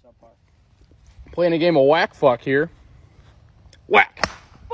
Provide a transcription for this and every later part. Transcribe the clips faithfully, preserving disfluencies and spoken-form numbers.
Playing a game of whack fuck here. Whack.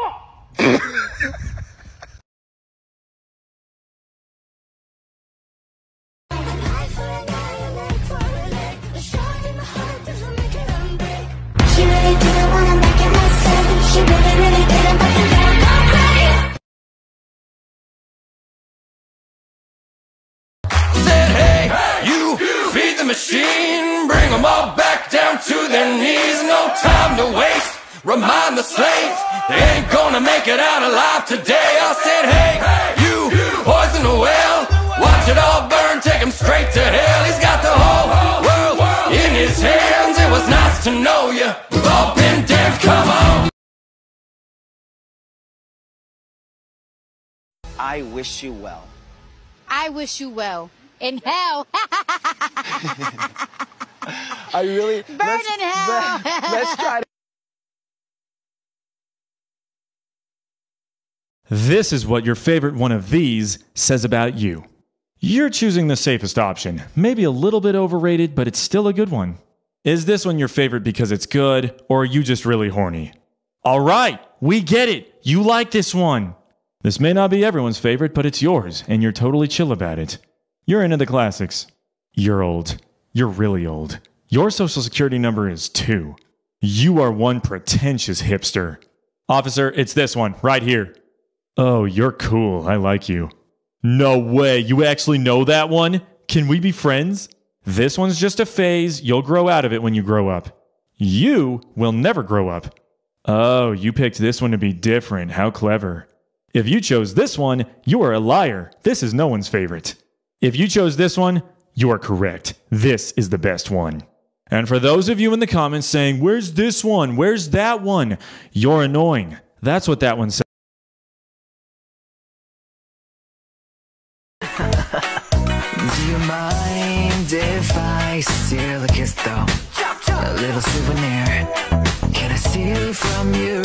Machine, bring them all back down to their knees. No time to waste, remind the slaves they ain't gonna make it out alive today. I said, hey, you poison the well, watch it all burn, take him straight to hell. He's got the whole world in his hands. It was nice to know you, we've all been damned, come on. I wish you well. I wish you well. In hell. I really burn let's, in hell. Let's try to. This is what your favorite one of these says about you. You're choosing the safest option. Maybe a little bit overrated, but it's still a good one. Is this one your favorite because it's good, or are you just really horny? All right, we get it. You like this one. This may not be everyone's favorite, but it's yours, and you're totally chill about it. You're into the classics. You're old. You're really old. Your social security number is two. You are one pretentious hipster. Officer, it's this one, right here. Oh, you're cool. I like you. No way. You actually know that one? Can we be friends? This one's just a phase. You'll grow out of it when you grow up. You will never grow up. Oh, you picked this one to be different. How clever. If you chose this one, you are a liar. This is no one's favorite. If you chose this one, you are correct. This is the best one. And for those of you in the comments saying, where's this one? Where's that one? You're annoying. That's what that one says. Do you mind if I steal a kiss though? A little souvenir. Can I steal from you?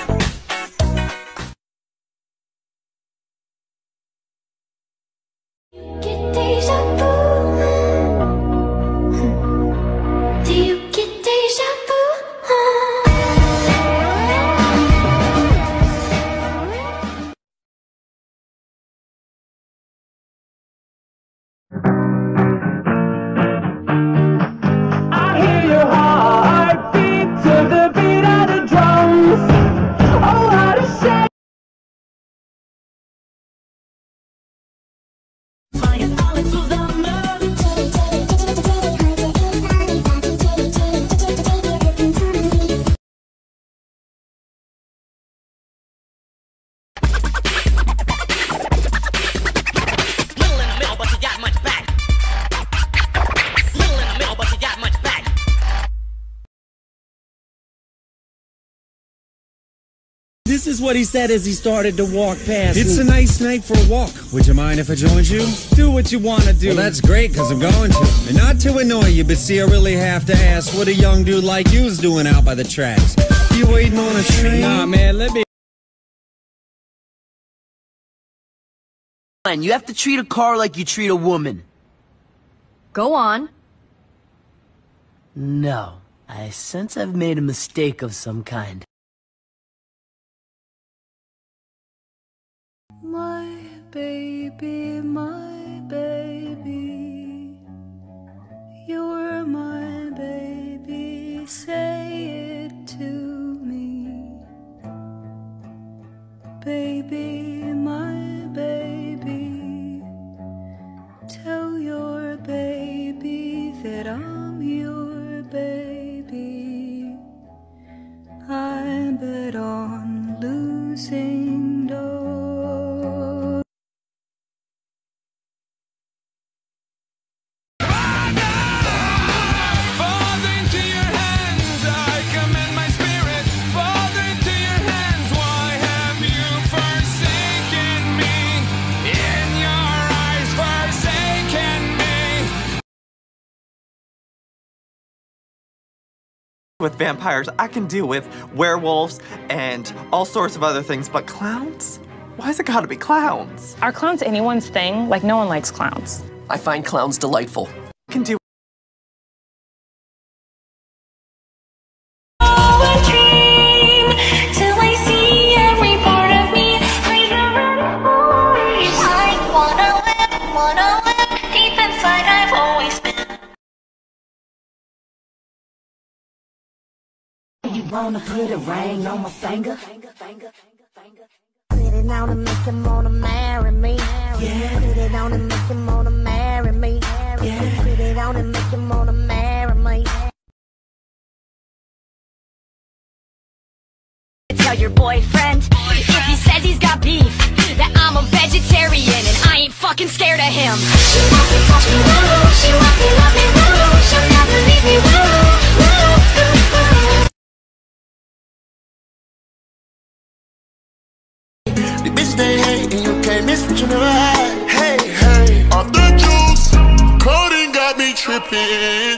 This is what he said as he started to walk past. It's a nice night for a walk. Would you mind if I joined you? Do what you want to do. Well, that's great, because I'm going to. And not to annoy you, but see, I really have to ask what a young dude like you's doing out by the tracks. You waiting on a train? Nah, man, let me... You have to treat a car like you treat a woman. Go on. No. I sense I've made a mistake of some kind. My baby, my baby, you're my baby, say it to me. Baby, my baby, tell your baby that I'm your baby. I bet on losing doors. With vampires, I can deal with werewolves and all sorts of other things, but clowns? Why has it gotta be clowns? Are clowns anyone's thing? Like, no one likes clowns. I find clowns delightful. I can deal you wanna put a ring on my finger? Put it on and make him wanna marry me. Yeah. Put it on and make him wanna marry me. Yeah. Put it on and make him wanna marry me. Tell your boyfriend if he says he's got beef that I'm a vegetarian and I ain't fucking scared of him. She wants to touch me, woo. She wants to love me, woo. She'll never leave me, woo. The bitch they hate and you can't miss what you never had. Hey, hey, off the juice, codeine got me tripping.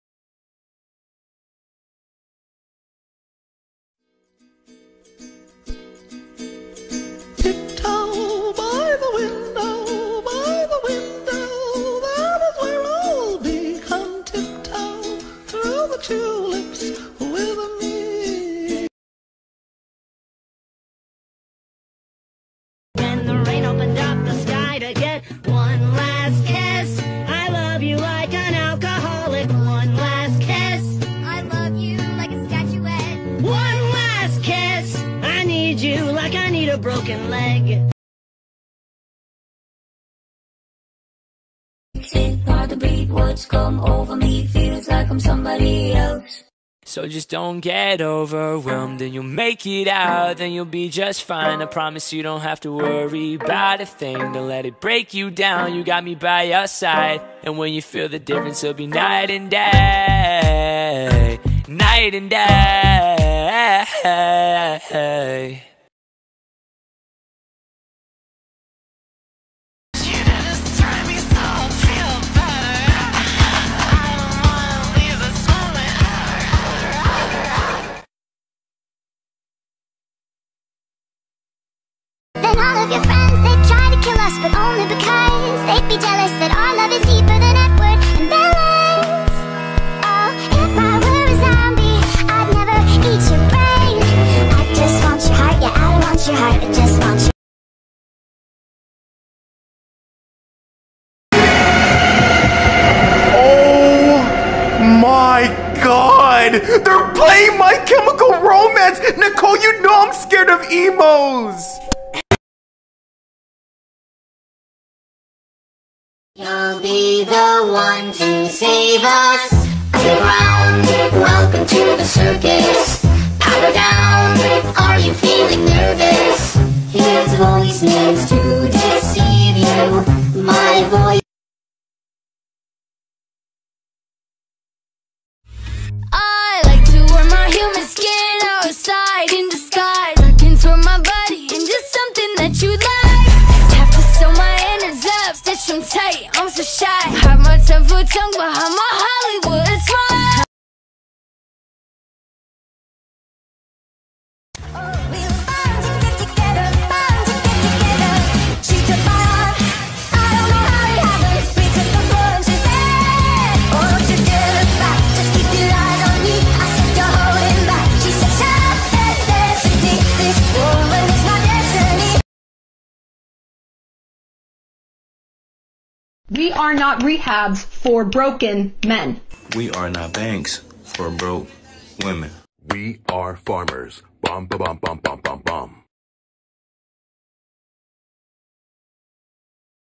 Tiptoe by the window, by the window, that is where I'll be. Come tiptoe through the tulips with me. When the rain opened up the sky to get one last kiss, I love you like an alcoholic. One last kiss, I love you like a statuette. one last kiss, I need you like I need a broken leg. Sit by the beat, what's come over me feels like I'm somebody else. So just don't get overwhelmed and you'll make it out, then you'll be just fine. I promise you don't have to worry about a thing. Don't let it break you down, you got me by your side. And when you feel the difference, it'll be night and day, night and day. Then all of your friends, they try to kill us, but only because they'd be jealous that our love is deeper than Edward and Bella's. Oh, if I were a zombie, I'd never eat your brain. I just want your heart, yeah, I don't want your heart, I just want your... Oh my god! They're playing My Chemical Romance! Nicole, you know I'm scared of emos! You'll be the one to save us. Underground, welcome to the circus. Power down, are you feeling nervous? His voice needs to deceive you. My voice. I like to wear my human skin outside in disguise. I can turn my body into something that you like. Have to sew my innards up, stitch them tight. I'm so shy. Have my ten foot tongue behind my Hollywood smile. We are not rehabs for broken men. We are not banks for broke women. We are farmers. Bum, ba, bum, bum, bum, bum, bum.